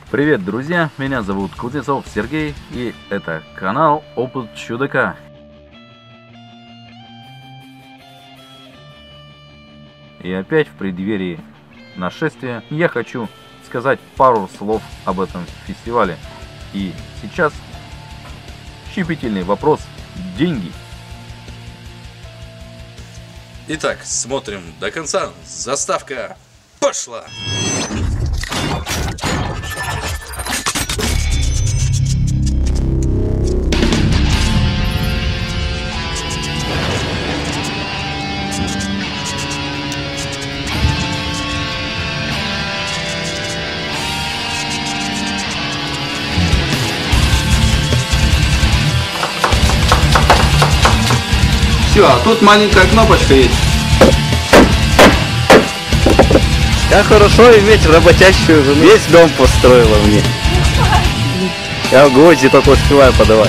Привет, друзья! Меня зовут Кузнецов Сергей, и это канал Опыт Чудака. И опять в преддверии нашествия я хочу сказать пару слов об этом фестивале. И сейчас щепетильный вопрос – деньги. Итак, смотрим до конца. Заставка пошла! Все, а тут маленькая кнопочка есть. Как хорошо иметь работящую жену. Весь дом построила мне. Я гвозди только успеваю подавать.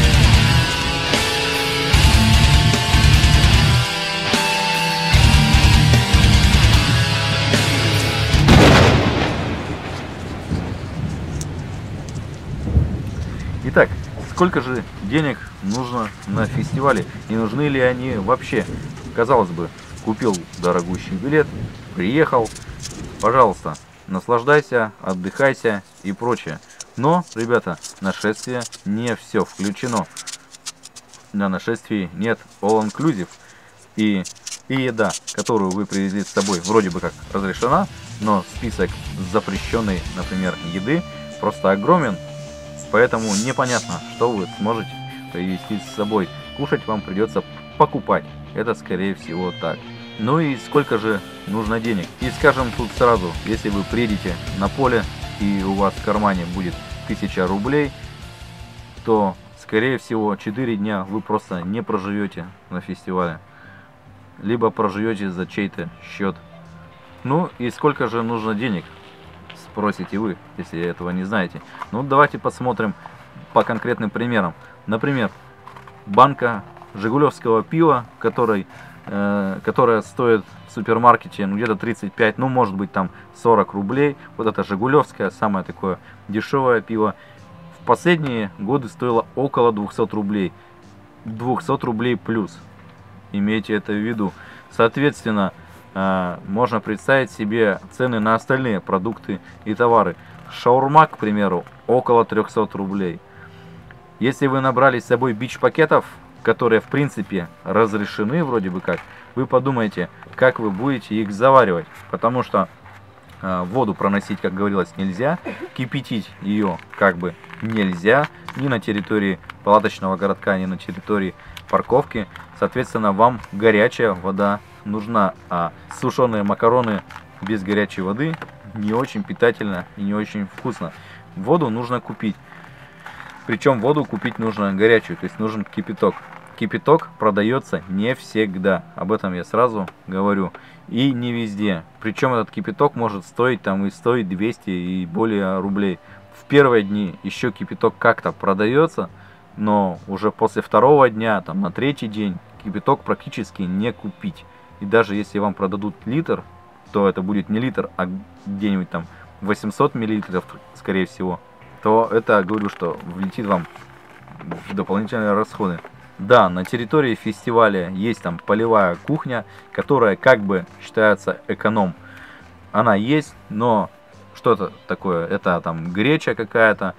Итак, сколько же денег нужно на фестивале и нужны ли они вообще? Казалось бы, купил дорогущий билет, приехал, пожалуйста, наслаждайся, отдыхайся и прочее. Но, ребята, нашествие не все включено. На нашествии нет all-inclusive. И еда, которую вы привезли с собой, вроде бы как разрешена, но список запрещенной, например, еды просто огромен. Поэтому непонятно, что вы сможете привезти с собой. Кушать вам придется покупать. Это скорее всего так. Ну и сколько же нужно денег? И скажем тут сразу, если вы приедете на поле и у вас в кармане будет 1000 рублей, то скорее всего 4 дня вы просто не проживете на фестивале. Либо проживете за чей-то счет. Ну и сколько же нужно денег? Спросите вы, если этого не знаете. Ну давайте посмотрим по конкретным примерам. Например, банка жигулевского пива, которая стоит в супермаркете где-то 35, ну может быть там 40 рублей. Вот это жигулевское, самое такое дешевое пиво. В последние годы стоило около 200 рублей. 200 рублей плюс. Имейте это в виду. Соответственно, можно представить себе цены на остальные продукты и товары. Шаурма, к примеру, около 300 рублей. Если вы набрали с собой бич-пакетов, которые в принципе разрешены вроде бы как, вы подумайте, как вы будете их заваривать. Потому что воду проносить, как говорилось, нельзя. Кипятить ее как бы нельзя. Ни на территории палаточного городка, ни на территории парковки. Соответственно, вам горячая вода нужна, а сушеные макароны без горячей воды не очень питательно и не очень вкусно. Воду нужно купить. Причем воду купить нужно горячую, то есть нужен кипяток. Кипяток продается не всегда, об этом я сразу говорю, и не везде. Причем этот кипяток может стоить там и стоит 200 и более рублей. В первые дни еще кипяток как-то продается, но уже после второго дня, там на третий день, кипяток практически не купить. И даже если вам продадут литр, то это будет не литр, а где-нибудь там 800 миллилитров, скорее всего. То это, говорю, что влетит вам в дополнительные расходы. Да, на территории фестиваля есть там полевая кухня, которая как бы считается эконом. Она есть, но что-то такое, это там греча какая-то,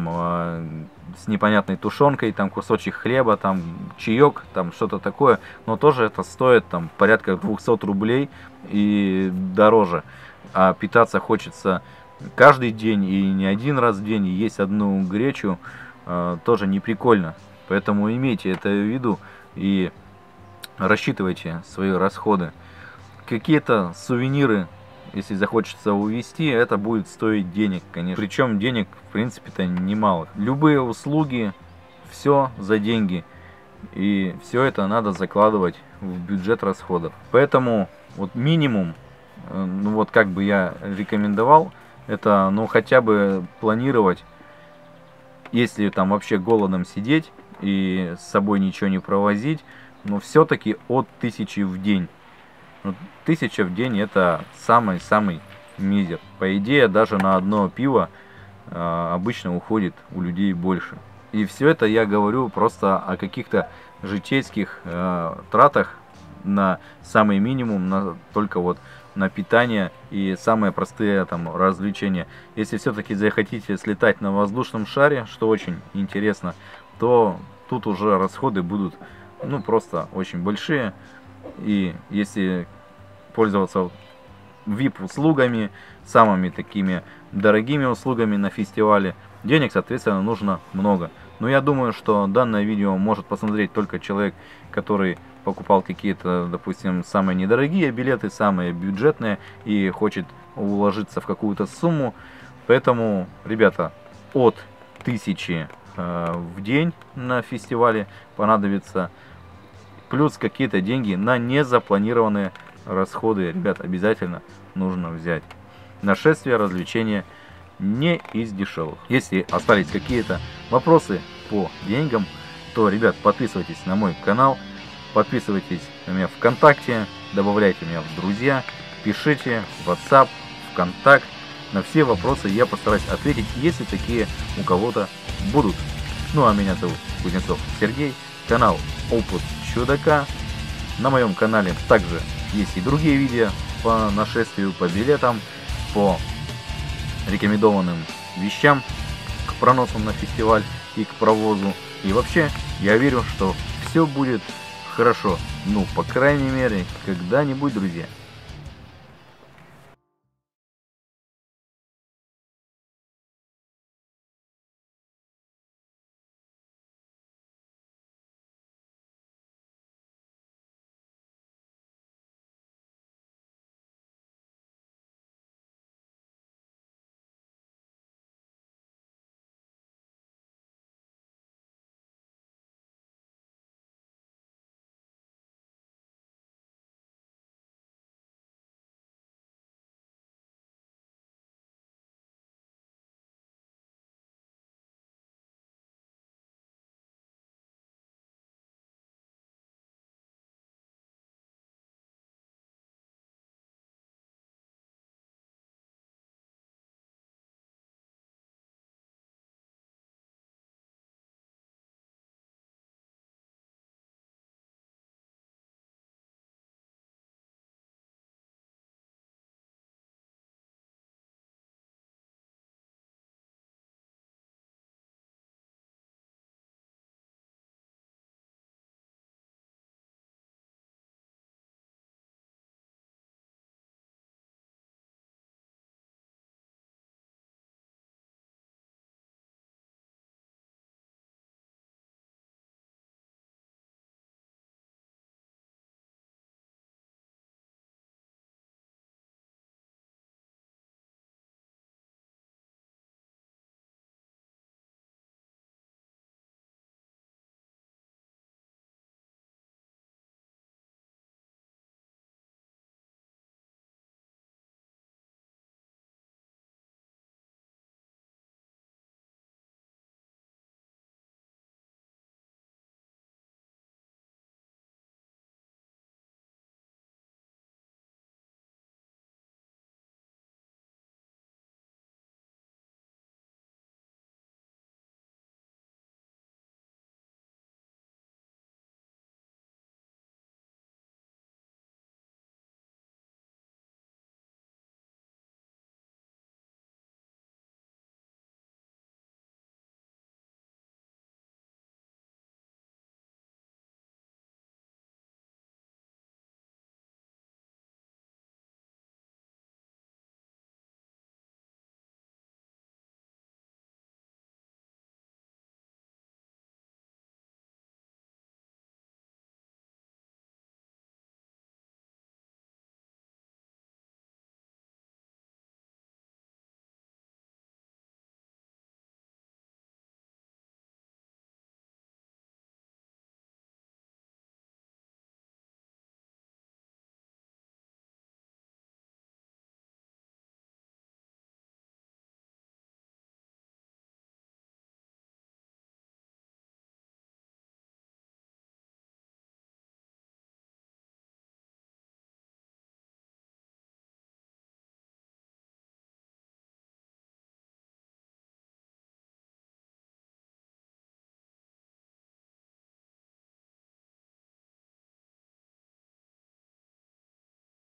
там с непонятной тушенкой, там кусочек хлеба, там чаек, там что-то такое, но тоже это стоит там порядка 200 рублей и дороже. А питаться хочется каждый день и не один раз в день, и есть одну гречу тоже не прикольно. Поэтому имейте это в виду и рассчитывайте свои расходы. Какие-то сувениры, если захочется увезти, это будет стоить денег, конечно. Причем денег, в принципе-то, немало. Любые услуги, все за деньги. И все это надо закладывать в бюджет расходов. Поэтому вот минимум, ну вот как бы я рекомендовал, это ну хотя бы планировать, если там вообще голодом сидеть и с собой ничего не провозить, но все-таки от 1000 в день. 1000 в день это самый-самый мизер. По идее, даже на одно пиво обычно уходит у людей больше. И все это я говорю просто о каких-то житейских тратах на самый минимум, только вот на питание и самые простые там развлечения. Если все-таки захотите слетать на воздушном шаре, что очень интересно, то тут уже расходы будут просто очень большие. И если пользоваться VIP-услугами, самыми такими дорогими услугами на фестивале, денег, соответственно, нужно много. Но я думаю, что данное видео может посмотреть только человек, который покупал какие-то, допустим, самые недорогие билеты, самые бюджетные и хочет уложиться в какую-то сумму. Поэтому, ребята, от 1000 в день на фестивале понадобится, плюс какие-то деньги на незапланированные расходы, ребят, обязательно нужно взять. Нашествие, развлечения не из дешевых. Если остались какие-то вопросы по деньгам, то, ребят, подписывайтесь на мой канал, подписывайтесь на меня ВКонтакте, добавляйте меня в друзья, пишите в WhatsApp, ВКонтакт. На все вопросы я постараюсь ответить, если такие у кого-то будут. Ну а меня зовут Кузнецов Сергей, канал Опыт Чудака. На моем канале также есть и другие видео по нашествию, по билетам, по рекомендованным вещам к проносу на фестиваль и к провозу. И вообще, я верю, что все будет хорошо. Ну, по крайней мере, когда-нибудь, друзья.